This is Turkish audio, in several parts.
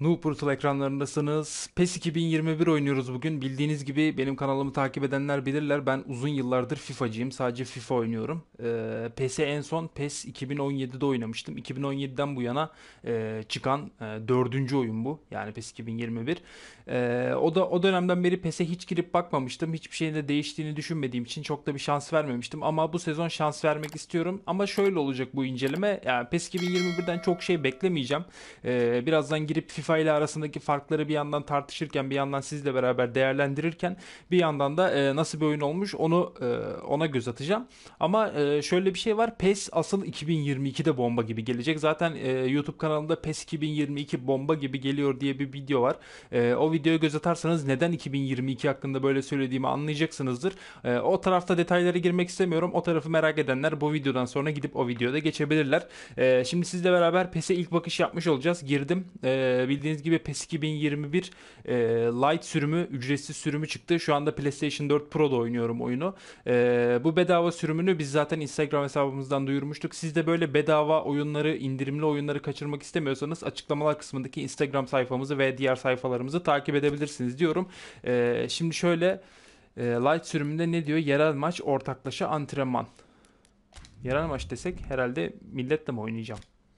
Nupurtul ekranlarındasınız. PES 2021 oynuyoruz bugün. Bildiğiniz gibi benim kanalımı takip edenler bilirler. Ben uzun yıllardır FIFA'cıyım. Sadece FIFA oynuyorum. PES'e en son PES 2017'de oynamıştım. 2017'den bu yana çıkan dördüncü oyun bu. Yani PES 2021. O dönemden beri PES'e hiç girip bakmamıştım. Hiçbir şeyin de değiştiğini düşünmediğim için çok da bir şans vermemiştim. Ama bu sezon şans vermek istiyorum. Ama şöyle olacak bu inceleme. Yani PES 2021'den çok şey beklemeyeceğim. Birazdan girip FIFA ile arasındaki farkları bir yandan tartışırken bir yandan sizle beraber değerlendirirken bir yandan da nasıl bir oyun olmuş ona göz atacağım. Ama şöyle bir şey var. PES asıl 2022'de bomba gibi gelecek. Zaten YouTube kanalımda PES 2022 bomba gibi geliyor diye bir video var. O videoya göz atarsanız neden 2022 hakkında böyle söylediğimi anlayacaksınızdır. O tarafta detaylara girmek istemiyorum. O tarafı merak edenler bu videodan sonra gidip o videoda geçebilirler. Şimdi sizle beraber PES'e ilk bakış yapmış olacağız. Girdim. Bildiğiniz gibi PES 2021 Lite sürümü, ücretsiz sürümü çıktı. Şu anda PlayStation 4 Pro'da oynuyorum oyunu. Bu bedava sürümünü biz zaten Instagram hesabımızdan duyurmuştuk. Siz de böyle bedava oyunları, indirimli oyunları kaçırmak istemiyorsanız açıklamalar kısmındaki Instagram sayfamızı ve diğer sayfalarımızı takip edebilirsiniz diyorum. Şimdi şöyle Lite sürümünde ne diyor? Yerel maç, ortaklaşa antrenman. Yerel maç desek herhalde milletle mi oynayacağım?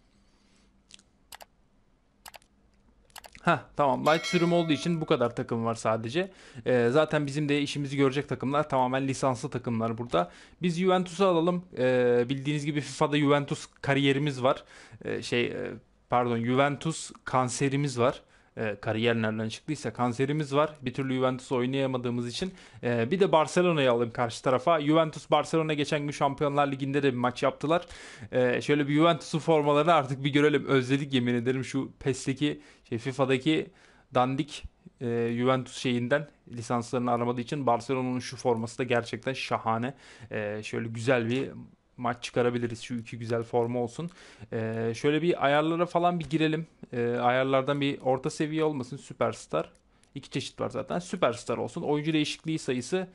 Tamam, light sürüm olduğu için bu kadar takım var sadece. Zaten bizim de işimizi görecek takımlar tamamen lisanslı takımlar burada. Biz Juventus'u alalım. Bildiğiniz gibi FIFA'da Juventus kariyerimiz var. Pardon, Juventus kanserimiz var. Kariyer nereden çıktıysa kanserimiz var. Bir türlü Juventus oynayamadığımız için. Bir de Barcelona'yı alalım karşı tarafa. Juventus Barcelona geçen gün Şampiyonlar Ligi'nde de bir maç yaptılar. Şöyle bir Juventus'un formalarını artık bir görelim. Özledik yemin ederim şu PES'teki FIFA'daki dandik Juventus şeyinden lisanslarını aramadığı için Barcelona'nın şu forması da gerçekten şahane. Şöyle güzel bir maç çıkarabiliriz. Şu iki güzel forma olsun. Şöyle bir ayarlara falan bir girelim. Ayarlardan bir orta seviye olmasın. Süperstar. İki çeşit var zaten. Süperstar olsun. Oyuncu değişikliği sayısı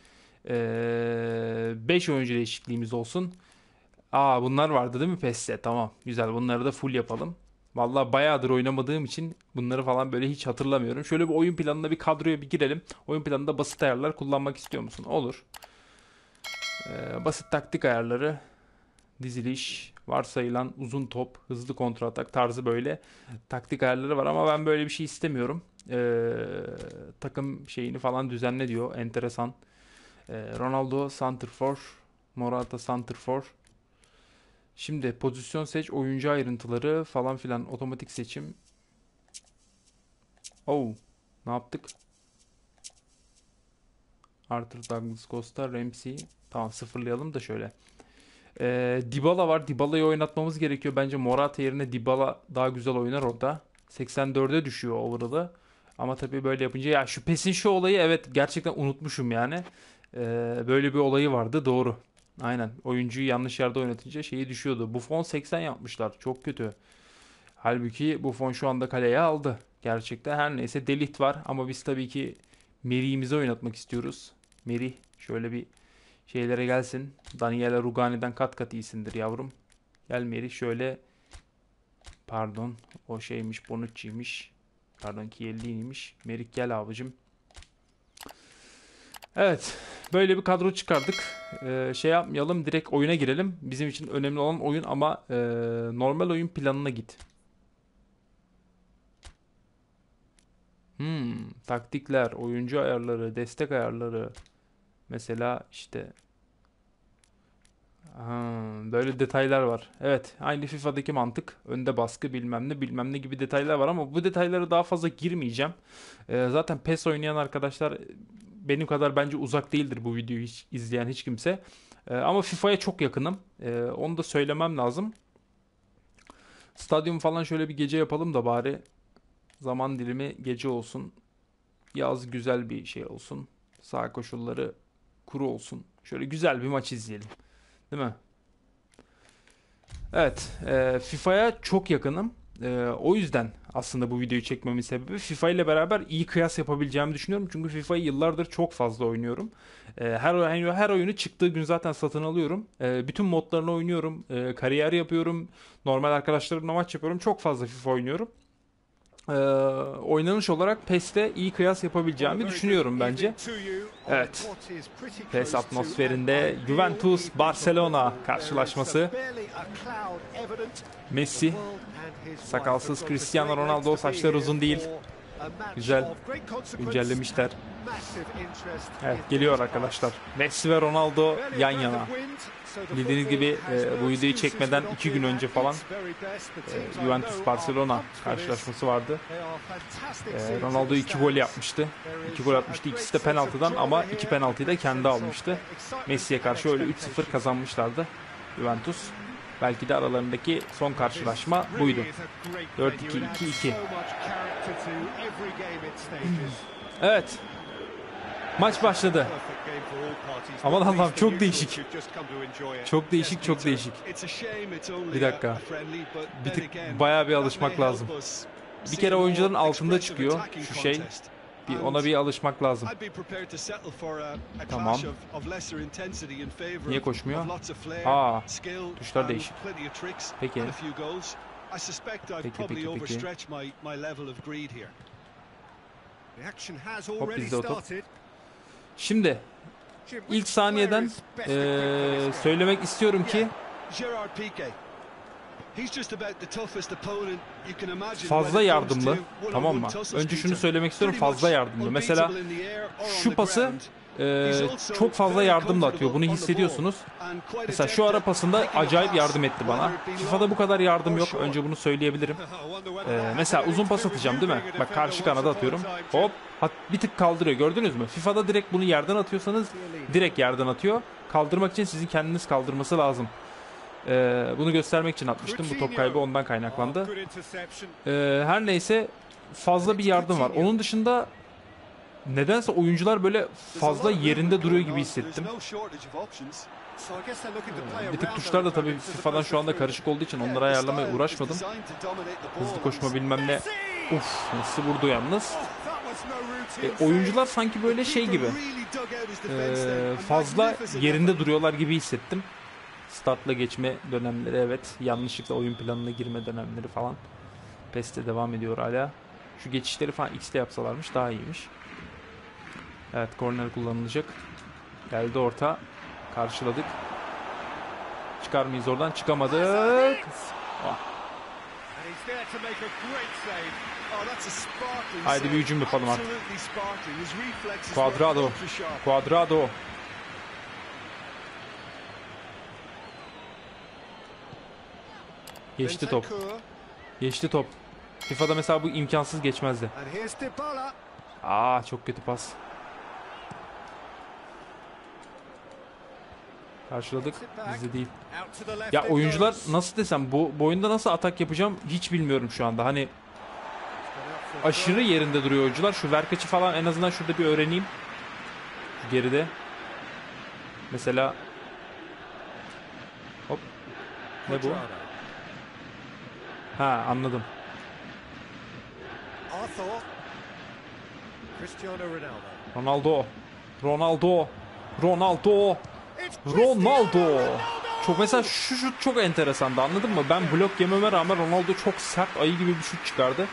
5 oyuncu değişikliğimiz olsun. Bunlar vardı değil mi PES'te? Tamam. Güzel. Bunları da full yapalım. Vallahi bayağıdır oynamadığım için bunları falan böyle hiç hatırlamıyorum. Şöyle bir oyun planına bir kadroya bir girelim. Oyun planında basit ayarlar kullanmak istiyor musun? Olur. Basit taktik ayarları, diziliş, varsayılan uzun top, hızlı kontratak tarzı böyle taktik ayarları var ama ben böyle bir şey istemiyorum. Takım şeyini falan düzenle diyor. Enteresan. Ronaldo Santrfor, Morata Santrfor. Şimdi pozisyon seç, oyuncu ayrıntıları falan filan otomatik seçim. Oh, ne yaptık? Arthur Douglas Costa, Ramsey. Tamam, sıfırlayalım da şöyle. Dybala var. Dybala'yı oynatmamız gerekiyor. Bence Morata yerine Dybala daha güzel oynar orada. 84'e düşüyor overall'ı. Ama tabii böyle yapınca ya şu PES'in şu olayı, evet, gerçekten unutmuşum yani. Böyle bir olayı vardı, doğru. Aynen. Oyuncuyu yanlış yerde oynatınca şeyi düşüyordu. Buffon 80 yapmışlar. Çok kötü. Halbuki Buffon şu anda kaleye aldı. Gerçekten her neyse, De Ligt var ama biz tabii ki Merih'imizi oynatmak istiyoruz. Merih şöyle bir şeylere gelsin. Daniele Rugani'den kat kat iyisindir yavrum. Gel Merih şöyle, pardon, o şeymiş, Bonucci'ymiş. Pardon, Chiellini'ymiş. Merih gel abicim. Evet, böyle bir kadro çıkardık. Şey yapmayalım, direkt oyuna girelim. Bizim için önemli olan oyun ama normal oyun planına git. Taktikler, oyuncu ayarları, destek ayarları. Mesela işte böyle detaylar var. Evet, aynı FIFA'daki mantık. Önde baskı bilmem ne bilmem ne gibi detaylar var ama bu detaylara daha fazla girmeyeceğim. Zaten PES oynayan arkadaşlar benim kadar bence uzak değildir bu videoyu hiç izleyen hiç kimse. Ama FIFA'ya çok yakınım. Onu da söylemem lazım. Stadyum falan şöyle bir gece yapalım da bari zaman dilimi gece olsun. Yaz güzel bir şey olsun. Sağ koşulları kuru olsun. Şöyle güzel bir maç izleyelim. Değil mi? Evet, FIFA'ya çok yakınım. O yüzden aslında bu videoyu çekmemin sebebi FIFA ile beraber iyi kıyas yapabileceğimi düşünüyorum. Çünkü FIFA'yı yıllardır çok fazla oynuyorum. Her oyunu çıktığı gün zaten satın alıyorum. Bütün modlarını oynuyorum. Kariyer yapıyorum. Normal arkadaşlarımla maç yapıyorum. Çok fazla FIFA oynuyorum. Oynanış olarak PES'te iyi kıyas yapabileceğimi düşünüyorum bence. Evet. PES atmosferinde Juventus Barcelona karşılaşması. Messi, sakalsız Cristiano Ronaldo, saçlar uzun değil. Güzel. Güncellemişler. Evet, geliyor arkadaşlar. Messi ve Ronaldo yan yana. Bildiğiniz gibi bu videoyu çekmeden 2 gün önce falan Juventus Barcelona karşılaşması vardı. Ronaldo 2 gol yapmıştı. 2 gol atmıştı. İkisi de penaltıdan ama 2 penaltıyı da kendi almıştı. Messi'ye karşı öyle 3-0 kazanmışlardı Juventus. Belki de aralarındaki son karşılaşma buydu. 4-2, 2-2. Evet. Maç başladı. Aman Allah'ım, çok değişik. Çok değişik, çok değişik. Bir dakika. Bir tık bayağı bir alışmak lazım. Bir kere oyuncuların altında çıkıyor şu şey. Ona bir alışmak lazım. Tamam. Niye koşmuyor? Aa, tuşlar değişik. Peki. Peki. Hop, bizde o top. Şimdi ilk saniyeden söylemek istiyorum ki fazla yardımlı, tamam mı? Önce şunu söylemek istiyorum, fazla yardımlı. Mesela şu pası çok fazla yardımla atıyor. Bunu hissediyorsunuz. Mesela şu ara pasında acayip yardım etti bana. FIFA'da bu kadar yardım yok. Önce bunu söyleyebilirim. Mesela uzun pas atacağım değil mi? Bak, karşı kanada atıyorum. Hop. Bir tık kaldırıyor. Gördünüz mü? FIFA'da direkt bunu yerden atıyorsanız direkt yerden atıyor. Kaldırmak için sizin kendiniz kaldırması lazım. Bunu göstermek için atmıştım. Bu top kaybı ondan kaynaklandı. Her neyse, fazla bir yardım var. Onun dışında nedense oyuncular böyle fazla yerinde duruyor gibi hissettim. Bir tık tuşlar da tabii FIFA'dan şu anda karışık olduğu için onları ayarlamaya uğraşmadım. Hızlı koşma bilmem ne. Uf, nasıl vurdu yalnız. Oyuncular sanki böyle şey gibi fazla yerinde duruyorlar gibi hissettim. Startla geçme dönemleri, evet. Yanlışlıkla oyun planına girme dönemleri falan. PES'te devam ediyor hala. Şu geçişleri falan X'te yapsalarmış daha iyiymiş. Evet, korner kullanılacak. Geldi orta. Karşıladık. Çıkar mıyız oradan? Çıkamadık. Oh. Haydi bir hücum yapalım artık. Cuadrado. Geçti top. FIFA'da mesela bu imkansız geçmezdi. Çok kötü pas. Karşıladık. Bizde değil. Ya oyuncular, nasıl desem, bu oyunda nasıl atak yapacağım hiç bilmiyorum şu anda. Hani aşırı yerinde duruyor oyuncular. Şu verkaçı falan en azından şurada bir öğreneyim. Geride. Mesela hop. Ne bu? Ha, anladım. Ronaldo. Çok mesela şu şut çok enteresandı, anladın mı? Ben blok yememe rağmen Ronaldo çok sert, ayı gibi bir şut çıkardı.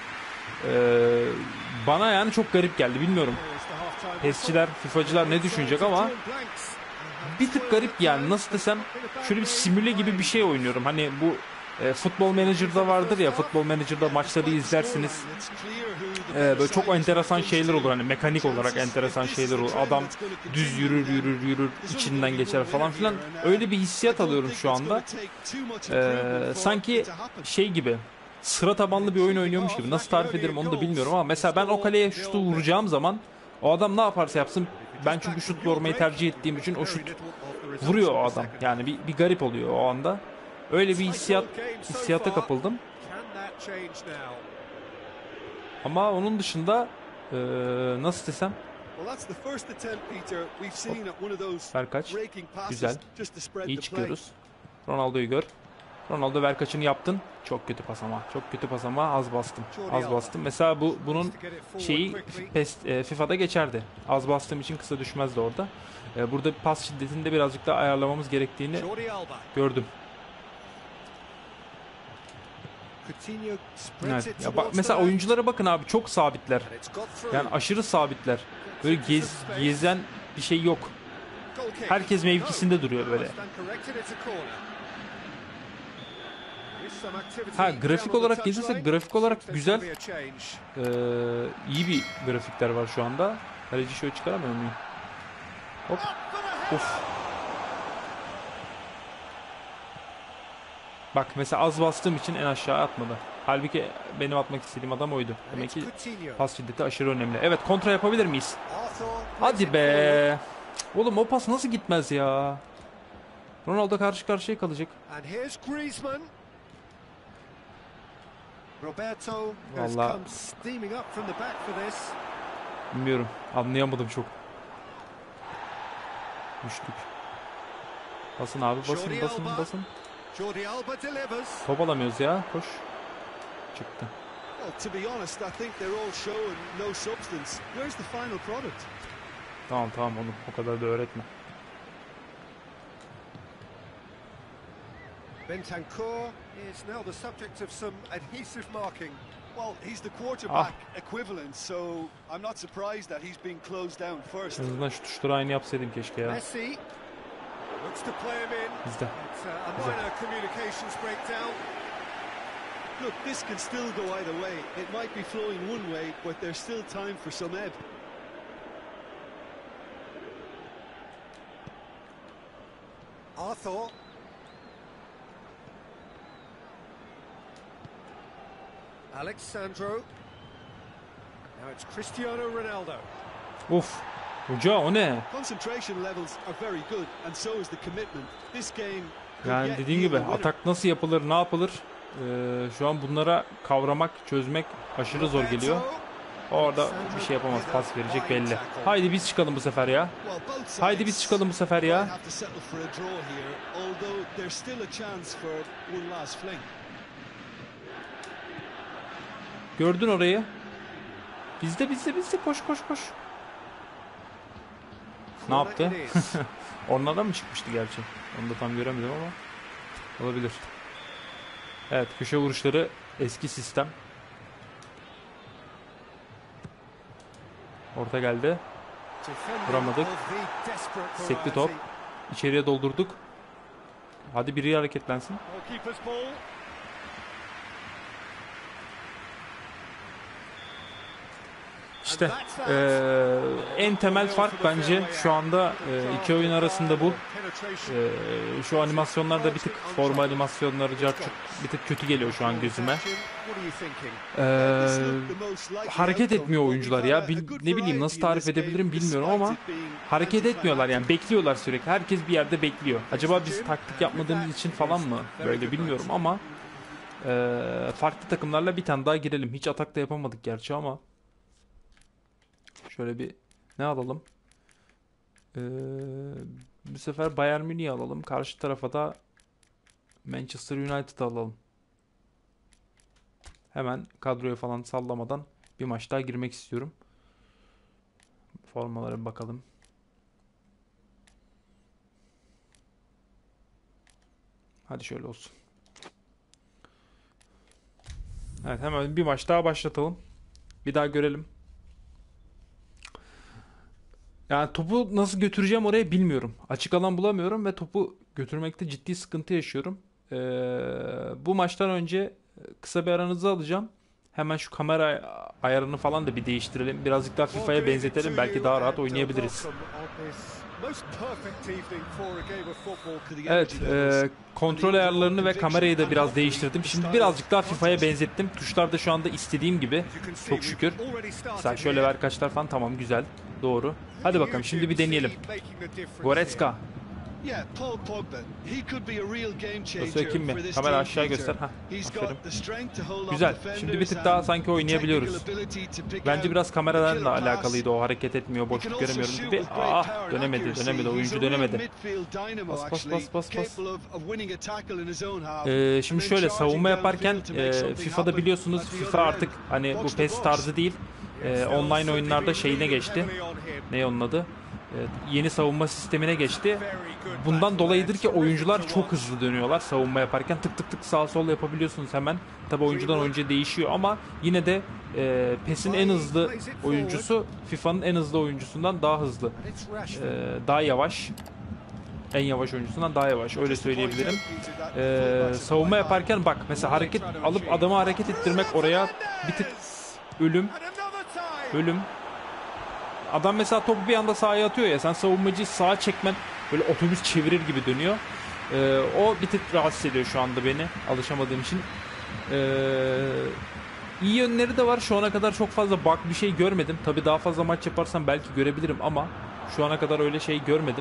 Bana yani çok garip geldi, bilmiyorum. PES'çiler, FIFA'cılar ne düşünecek ama bir tık garip yani, nasıl desem, şöyle bir simüle gibi bir şey oynuyorum. Hani bu Futbol Manager'da vardır ya, Futbol Manager'da maçları izlersiniz. Böyle çok enteresan şeyler olur, hani mekanik olarak enteresan şeyler olur. Adam düz yürür, içinden geçer falan filan. Öyle bir hissiyat alıyorum şu anda. Sanki şey gibi, sıra tabanlı bir oyun oynuyormuş gibi. Nasıl tarif ederim onu da bilmiyorum ama mesela ben o kaleye şutu vuracağım zaman o adam ne yaparsa yapsın, ben çünkü şut vurmayı tercih ettiğim için o şut vuruyor o adam. Yani bir garip oluyor o anda. Öyle bir hissiyata kapıldım. Ama onun dışında nasıl desem, Verkaç güzel, iyi çıkıyoruz. Ronaldo'yu gör. Ronaldo, Verkaç'ını yaptın. Çok kötü pas ama az bastım. Mesela bunun şeyi FIFA'da geçerdi. Az bastığım için kısa düşmezdi orada. Burada pas şiddetinde birazcık daha ayarlamamız gerektiğini gördüm. Evet. Ya bak mesela oyunculara bakın abi, çok sabitler. Yani aşırı sabitler. Böyle gezen bir şey yok. Herkes mevkisinde duruyor böyle. Ha, grafik olarak gelirsek, grafik olarak güzel. İyi bir grafikler var şu anda. Kaleci şöyle çıkaramıyor muyum? Hop. Of. Bak mesela az bastığım için en aşağı atmadı. Halbuki benim atmak istediğim adam oydu. Demek ki pas şiddeti aşırı önemli. Evet, kontra yapabilir miyiz? Hadi be. Oğlum o pas nasıl gitmez ya? Ronaldo karşı karşıya kalacak. Vallahi bilmiyorum. Anlayamadım çok. Düştük. Basın abi, basın. Top alamıyoruz ya. Koş. Çıktı. Tamam oğlum. O kadar da öğretme. Bentancur is now the subject of some adhesive marking. Well, he's the quarterback equivalent, so I'm not surprised that he's being closed down first. En azından şu tuşları aynı yapsaydım keşke ya. Messi looks to play him in. Bizde. It's a minor communications breakdown. Look, this can still go either way. It might be flowing one way, but there's still time for some ebb. Arthur. Alexandro. Now it's Cristiano Ronaldo. Of. Hoca o ne? Concentration levels are very good and so is the commitment. This game. Yani dediğim gibi atak nasıl yapılır, ne yapılır? Şu an bunlara kavramak, çözmek aşırı zor geliyor. Orada bir şey yapamaz, pas verecek belli. Haydi biz çıkalım bu sefer ya. Haydi biz çıkalım bu sefer ya. Gördün orayı. Bizde koş. Ne yaptı? Onlardan mı çıkmıştı gerçi? Onu da tam göremedim ama olabilir. Evet, köşe vuruşları eski sistem. Orta geldi. Vuramadık. Sekli top. İçeriye doldurduk. Hadi biri hareketlensin. İşte en temel fark bence şu anda iki oyun arasında bu. Şu animasyonlar da bir tık, forma animasyonları bir tık kötü geliyor şu an gözüme. Hareket etmiyor oyuncular ya. Ne bileyim, nasıl tarif edebilirim bilmiyorum ama hareket etmiyorlar yani, bekliyorlar sürekli. Herkes bir yerde bekliyor. Acaba biz taktik yapmadığımız için falan mı böyle, bilmiyorum ama farklı takımlarla bir tane daha girelim. Hiç atak da yapamadık gerçi ama. Şöyle bir ne alalım? Bu sefer Bayern Münih'i alalım. Karşı tarafa da Manchester United'ı alalım. Hemen kadroya falan sallamadan bir maç daha girmek istiyorum. Formalara bakalım. Hadi şöyle olsun. Evet, hemen bir maç daha başlatalım. Bir daha görelim. Yani topu nasıl götüreceğim oraya bilmiyorum. Açık alan bulamıyorum ve topu götürmekte ciddi sıkıntı yaşıyorum. Bu maçtan önce kısa bir aranızı alacağım. Hemen şu kamera ayarını falan da bir değiştirelim. Birazcık daha FIFA'ya benzetelim. Belki daha rahat oynayabiliriz. Evet, kontrol ayarlarını ve kamerayı da biraz değiştirdim. Şimdi birazcık daha FIFA'ya benzettim. Tuşlar da şu anda istediğim gibi. Çok şükür. Mesela şöyle ver kaçlar falan, tamam, güzel. Doğru. Hadi bakalım şimdi bir deneyelim. Goretzka. Dostlar kim mi? Kamera aşağı göster. Aferin. Güzel. Şimdi bir tık daha sanki oynayabiliyoruz. Bence biraz kameradan da alakalıydı, o hareket etmiyor, boşluk göremiyorum gibi. Dönemedi. Oyuncu dönemedi. Bas. Şimdi şöyle savunma yaparken FIFA'da biliyorsunuz, FIFA artık hani bu PES tarzı değil. Online oyunlarda şeyine geçti. Ne onun adı? Yeni savunma sistemine geçti. Bundan dolayıdır ki oyuncular çok hızlı dönüyorlar savunma yaparken. Tık tık tık sağ sol yapabiliyorsunuz hemen. Tabi oyuncudan oyuncuya değişiyor ama yine de PES'in en hızlı oyuncusu FIFA'nın en hızlı oyuncusundan daha hızlı. Daha yavaş. En yavaş oyuncusundan daha yavaş. Öyle söyleyebilirim. Savunma yaparken bak mesela hareket alıp adamı hareket ettirmek oraya bir tık ölüm. Ölüm. Adam mesela topu bir anda sahaya atıyor ya, sen savunmacıyı sağa çekmen böyle otobüs çevirir gibi dönüyor. O bir tık rahatsız ediyor şu anda beni, alışamadığım için. İyi yönleri de var. Şu ana kadar çok fazla bug bir şey görmedim. Tabii daha fazla maç yaparsam belki görebilirim ama şu ana kadar öyle şey görmedim.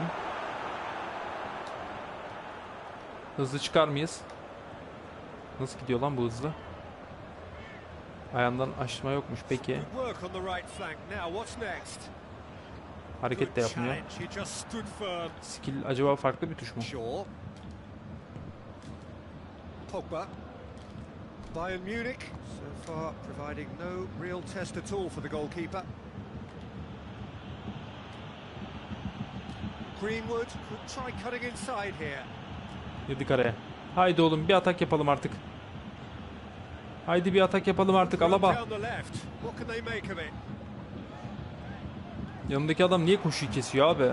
Hızlı çıkar mıyız? Nasıl gidiyor lan bu hızlı? Ayağından aşma yokmuş peki. Hareket de yapmıyor. Skill acaba farklı bir tuş mu? Pogba. Bayern Munich so far providing no real test at all for the goalkeeper. Greenwood could try cutting inside here. Girdik araya. Haydi oğlum bir atak yapalım artık. Haydi bir atak yapalım artık Alaba. Yanındaki adam niye koşuyu kesiyor abi?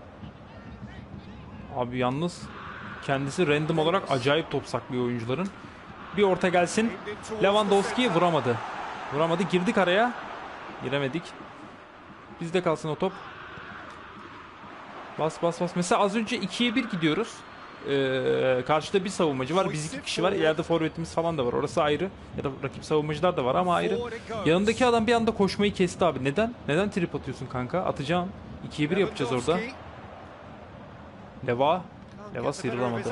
Abi yalnız kendisi random olarak acayip top saklıyor oyuncuların. Bir orta gelsin. Lewandowski vuramadı. Vuramadı. Girdik araya. Giremedik. Bizde kalsın o top. Bas bas bas. Mesela az önce 2'ye 1 gidiyoruz. Karşıda bir savunmacı var. Biz 2 kişi var. İleride forvetimiz falan da var. Orası ayrı. Ya da rakip savunmacılar da var ama ayrı. Yanındaki adam bir anda koşmayı kesti abi. Neden? Neden trip atıyorsun kanka? Atacağım. 2'ye 1 yapacağız orada. Leva. Leva sıyrılamadı.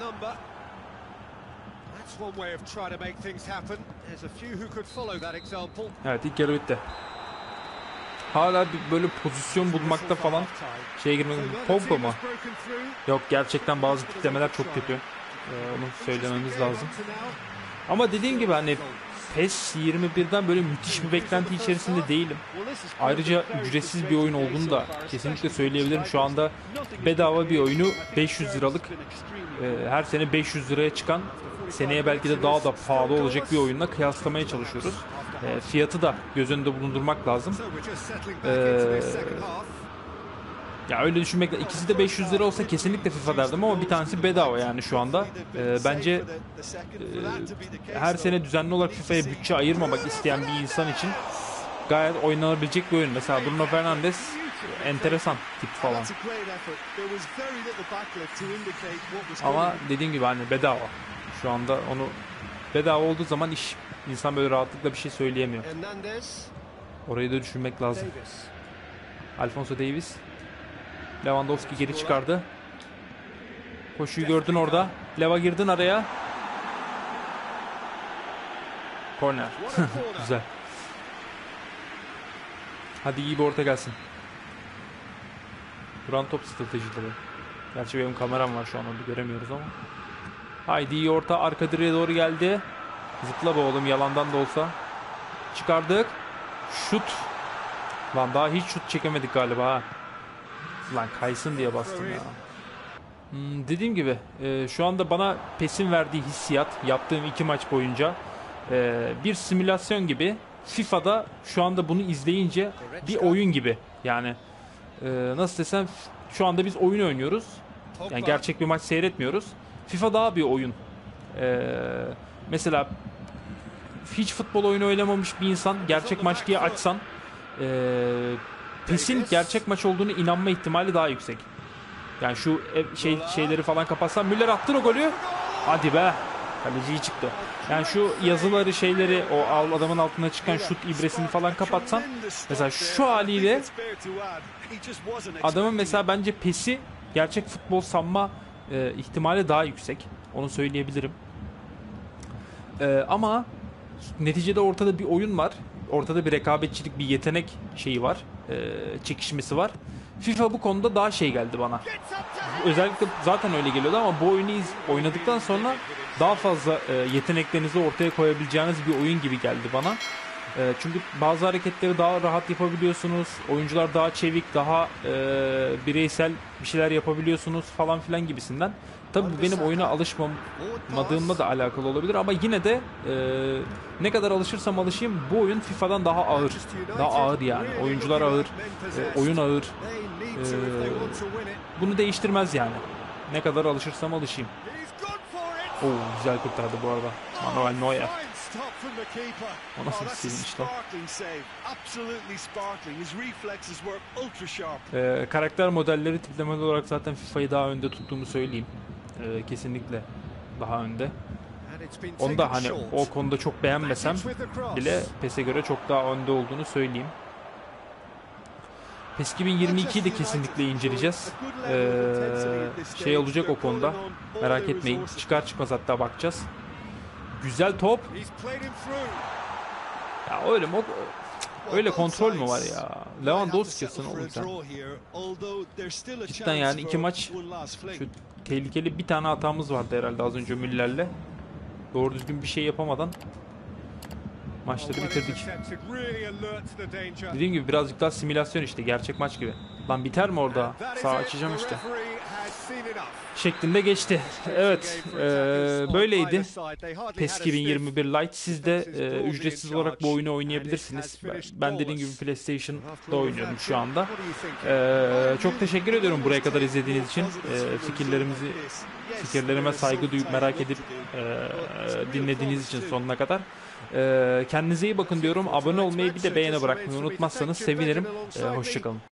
Evet, ilk yarı bitti. Hala bir böyle pozisyon bulmakta falan şeye girmek. Pogba mı? Yok, gerçekten bazı kitlemeler çok kötü. Onu söylememiz lazım. Ama dediğim gibi hani PES 21'den böyle müthiş bir beklenti içerisinde değilim. Ayrıca ücretsiz bir oyun olduğunu da kesinlikle söyleyebilirim. Şu anda bedava bir oyunu 500 liralık her sene 500 liraya çıkan, seneye belki de daha da pahalı olacak bir oyunla kıyaslamaya çalışıyoruz. Fiyatı da göz önünde bulundurmak lazım. Ya öyle düşünmekle, ikisi de 500 lira olsa kesinlikle FIFA derdim ama bir tanesi bedava yani şu anda. Bence her sene düzenli olarak FIFA'ya bütçe ayırmamak isteyen bir insan için gayet oynanabilecek bir oyun. Mesela Bruno Fernandes enteresan tip falan. Ama dediğim gibi hani bedava. Şu anda onu bedava olduğu zaman insan böyle rahatlıkla bir şey söyleyemiyor. Orayı da düşünmek lazım. Alphonso Davies. Lewandowski geri çıkardı. Koşuyu gördün orada. Leva girdin araya. Korner. Güzel. Hadi iyi bir orta gelsin. Duran top stratejileri. Gerçi benim kameram var şu an, onu göremiyoruz ama. Haydi iyi orta, arka direğe doğru geldi. Zıpla be oğlum, yalandan da olsa. Çıkardık. Şut. Lan daha hiç şut çekemedik galiba ha. Lan kaysın diye bastım ya. Dediğim gibi şu anda bana PES'in verdiği hissiyat, yaptığım 2 maç boyunca bir simülasyon gibi. FIFA'da şu anda bunu izleyince bir oyun gibi. Yani nasıl desem, şu anda biz oyun oynuyoruz. Yani gerçek bir maç seyretmiyoruz. FIFA daha bir oyun. Mesela hiç futbol oyunu oynamamış bir insan gerçek maç diye açsan PES'in gerçek maç olduğunu inanma ihtimali daha yüksek. Yani şu şeyleri falan kapatsan, Müller attı o golü. Hadi be. Kaleci iyi çıktı. Yani şu yazıları, şeyleri, o adamın altına çıkan şut ibresini falan kapatsan, mesela şu haliyle adamın mesela bence PES'i gerçek futbol sanma ihtimali daha yüksek. Onu söyleyebilirim. Ama neticede ortada bir oyun var. Ortada bir rekabetçilik, bir yetenek şeyi var. Çekişmesi var. FIFA bu konuda daha şey geldi bana. Özellikle zaten öyle geliyordu ama bu oyunu oynadıktan sonra daha fazla yeteneklerinizi ortaya koyabileceğiniz bir oyun gibi geldi bana. Çünkü bazı hareketleri daha rahat yapabiliyorsunuz. Oyuncular daha çevik, daha bireysel bir şeyler yapabiliyorsunuz falan filan gibisinden. Tabii bu benim oyuna alışmadığımla da alakalı olabilir ama yine de ne kadar alışırsam alışayım bu oyun FIFA'dan daha ağır. Daha ağır yani. Oyuncular ağır, oyun ağır. Bunu değiştirmez yani. Ne kadar alışırsam alışayım. Oo, güzel kurtardı bu arada. Manuel Neuer. O nasıl bir sevinç lan? Karakter modelleri tiplemeli olarak zaten FIFA'yı daha önde tuttuğumu söyleyeyim. Kesinlikle daha önde. Onu da hani o konuda çok beğenmesem bile PES'e göre çok daha önde olduğunu söyleyeyim. PES 2022'yi de kesinlikle inceleyeceğiz. Şey olacak o konuda. Merak etmeyin. Çıkar çıkmaz hatta bakacağız. Güzel top. Ya öyle kontrol mü var ya? Lewandowski'sin oğlum sen. Cidden yani 2 maç şu tehlikeli bir tane hatamız vardı herhalde az önce Müller'le. Doğru düzgün bir şey yapamadan maçları bitirdik. Dediğim gibi birazcık daha simülasyon işte. Gerçek maç gibi. Lan biter mi orada? Sağ açacağım işte. Şeklinde geçti. Evet. Böyleydi. PES 2021 Lite. Siz de ücretsiz olarak bu oyunu oynayabilirsiniz. Ben dediğim gibi PlayStation'da oynuyorum şu anda. Çok teşekkür ediyorum buraya kadar izlediğiniz için. Fikirlerime saygı duyup merak edip dinlediğiniz için sonuna kadar. Kendinize iyi bakın diyorum. Abone olmayı bir de beğeni bırakmayı unutmazsanız sevinirim. Hoşça kalın.